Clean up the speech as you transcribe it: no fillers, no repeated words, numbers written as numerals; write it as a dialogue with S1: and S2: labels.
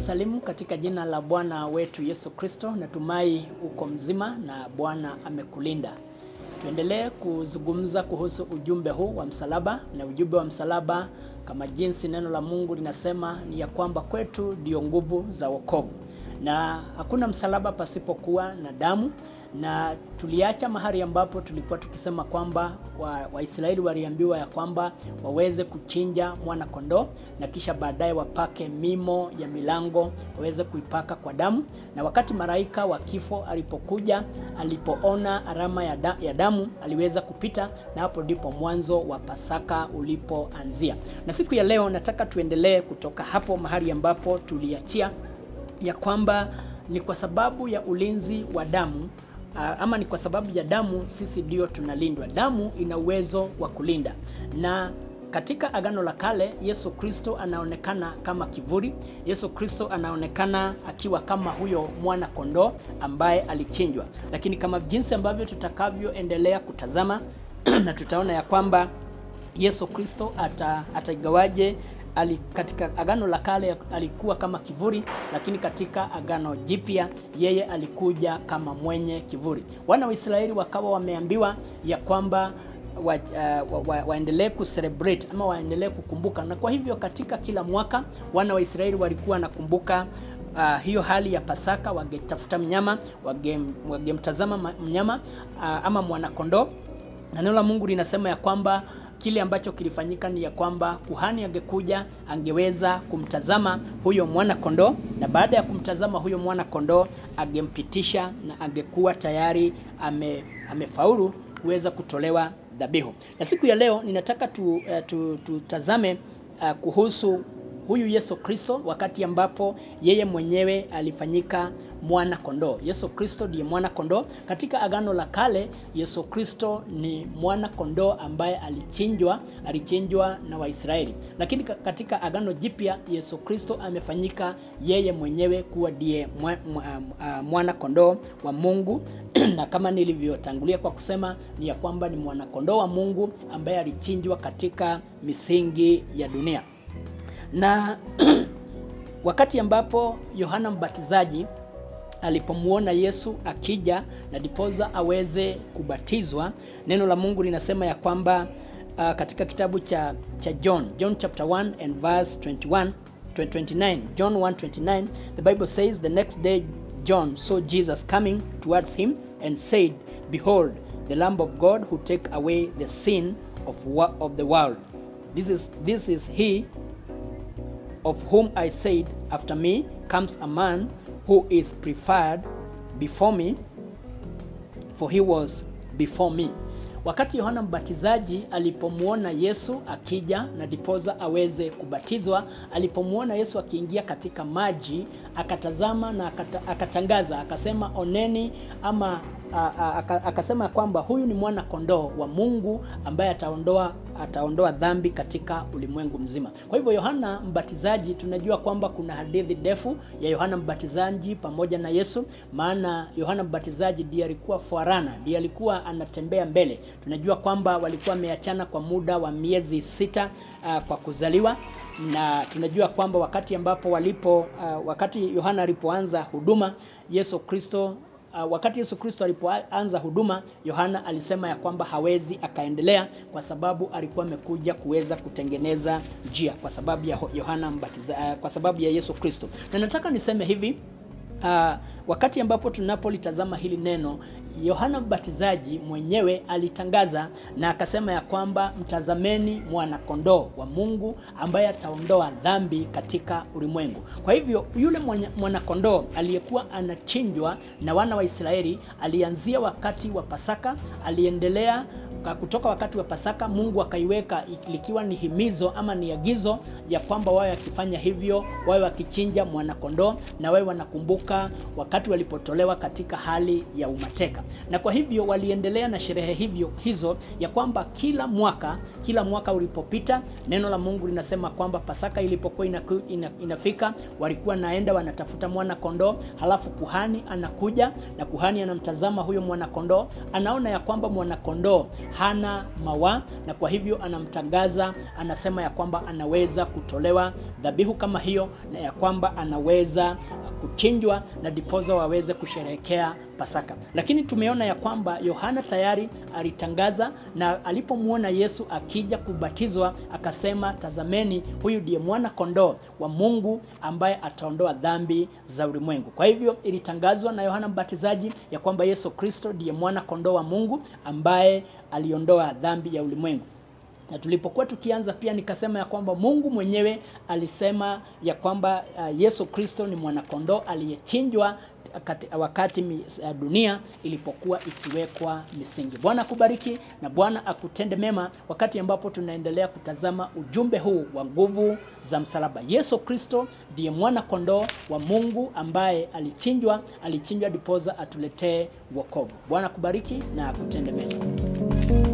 S1: kusalimu katika jina la Bwana wetu Yesu Kristo. Natumai uko mzima na Bwana amekulinda. Tuendelee kuzungumza kuhusu ujumbe huu wa msalaba, na ujumbe wa msalaba kama jinsi neno la Mungu linasema ni ya kwamba kwetu ndio nguvu za wokovu. Na hakuna msalaba pasipokuwa na damu, na tuliacha mahali ambapo tulikuwa tukisema kwamba Waisraeli waliambiwa ya kwamba waweze kuchinja mwana kondoo na kisha baadaye wapake mimo ya milango, waweze kuipaka kwa damu. Na wakati malaika wa kifo alipokuja, alipoona alama ya damu, aliweza kupita, na hapo ndipo mwanzo wa Pasaka ulipoanzia. Na siku ya leo nataka tuendelee kutoka hapo mahali ambapo tuliachia, ya kwamba ni kwa sababu ya ulinzi wa damu, ama ni kwa sababu ya damu sisi ndio tunalindwa. Damu ina uwezo wa kulinda. Na katika Agano la Kale Yesu Kristo anaonekana kama kivuli. Yesu Kristo anaonekana akiwa kama huyo mwana kondoo ambaye alichinjwa. Lakini kama jinsi ambavyo tutakavyoendelea kutazama na tutaona ya kwamba Yesu Kristo atagawaje. Katika Agano la Kale alikuwa kama kivuli, lakini katika Agano Jipya yeye alikuja kama mwenye kivuli. Wana wa Israeli wakawa wameambiwa ya kwamba waendelee kucelebrate ama waendelee kukumbuka. Na kwa hivyo katika kila mwaka wana wa Israeli walikuwa wanakumbuka hiyo hali ya Pasaka. Wangetafuta mnyama, wangemtazama mnyama ama mwana kondoo. Na neno la Mungu linasema ya kwamba kile ambacho kilifanyika ni ya kwamba kuhani angekuja, angeweza kumtazama huyo mwana kondoo, na baada ya kumtazama huyo mwana kondoo angempitisha na angekuwa tayari amefaulu kuweza kutolewa dhabihu. Na siku ya leo ninataka tutazame kuhusu huyu Yesu Kristo, wakati ambapo yeye mwenyewe alifanyika mwana kondoo. Yesu Kristo ndiye mwana kondoo. Katika Agano la Kale Yesu Kristo ni mwana kondoo ambaye alichinjwa na Waisraeli. Lakini katika Agano Jipya Yesu Kristo amefanyika yeye mwenyewe kuwa ndiye mwana kondoo wa Mungu. Na kama nilivyotangulia kwa kusema ni ya kwamba ni mwana kondoo wa Mungu ambaye alichinjwa katika misingi ya dunia. Na wakati ambapo Yohana Mbatizaji alipomuona Yesu akija na dipoza aweze kubatizwa, neno la Mungu linasema ya kwamba katika kitabu cha John chapter 1 and verse 29, John 1:29, the Bible says, the next day John saw Jesus coming towards him and said, behold, the Lamb of God who take away the sin of the world. This is he of whom I said, after me comes a man who is preferred before me, for he was before me. Wakati Yohana Mbatizaji alipomuona Yesu akija na dipoza aweze kubatizwa, alipomuona Yesu akiingia katika maji, akatazama na akatangaza, akasema oneni, ama akasema kwamba huyu ni mwana kondoo wa Mungu ambaye ataondoa dhambi katika ulimwengu mzima. Kwa hivyo Yohana Mbatizaji, tunajua kwamba kuna hadithi ndefu ya Yohana Mbatizaji pamoja na Yesu, maana Yohana Mbatizaji ndiye alikuwa forerunner, ndiye alikuwa anatembea mbele. Tunajua kwamba walikuwa wameachana kwa muda wa miezi 6 kwa kuzaliwa, na tunajua kwamba wakati Yohana alipoanza huduma, wakati Yesu Kristo alipoanza huduma, Yohana alisema ya kwamba hawezi akaendelea kwa sababu alikuwa amekuja kuweza kutengeneza njia kwa sababu ya kwa sababu ya Yesu Kristo. Na nataka niseme hivi, wakati ambapo tunapolitazama hili neno, Yohana Mbatizaji mwenyewe alitangaza na akasema ya kwamba mtazameni mwana kondoo wa Mungu ambaye ataondoa dhambi katika ulimwengu. Kwa hivyo yule mwana kondoo aliyekuwa anachinjwa na wana wa Israeli alianzia wakati wa Pasaka, aliendelea kutoka wakati wa Pasaka. Mungu akaiweka likiwa ni himizo ama ni agizo ya kwamba wao wakifanya hivyo, wao wakichinja mwana kondoo, na wao wanakumbuka wakati walipotolewa katika hali ya umateka. Na kwa hivyo waliendelea na sherehe hizo ya kwamba kila mwaka ulipopita, neno la Mungu linasema kwamba Pasaka ilipokuwa inafika, walikuwa naenda wanatafuta mwana kondoo, halafu kuhani anakuja na kuhani anamtazama huyo mwana kondoo, anaona ya kwamba mwana kondoo hana mawaa, na kwa hivyo anamtangaza, anasema ya kwamba anaweza kutolewa dhabihu kama hiyo, na ya kwamba anaweza kuchinjwa na dipoza waweze kusherehekea Pasaka. Lakini tumeona ya kwamba Yohana tayari alitangaza, na alipomuona Yesu akija kubatizwa akasema, tazameni, huyu ndiye mwana kondoo wa Mungu ambaye ataondoa dhambi za ulimwengu. Kwa hivyo ilitangazwa na Yohana Mbatizaji ya kwamba Yesu Kristo ndiye mwana kondoo wa Mungu ambaye aliondoa dhambi ya ulimwengu. Na tulipokuwa tukianza pia nikasema ya kwamba Mungu mwenyewe alisema ya kwamba Yesu Kristo ni mwana kondoo aliyechinjwa wakati dunia ilipokuwa ikiwekwa misingi. Bwana akubariki na Bwana akutende mema wakati ambapo tunaendelea kutazama ujumbe huu wa nguvu za msalaba. Yesu Kristo ndiye mwana kondoo wa Mungu ambaye alichinjwa dipoza atuletee wokovu. Bwana akubariki na akutende mema.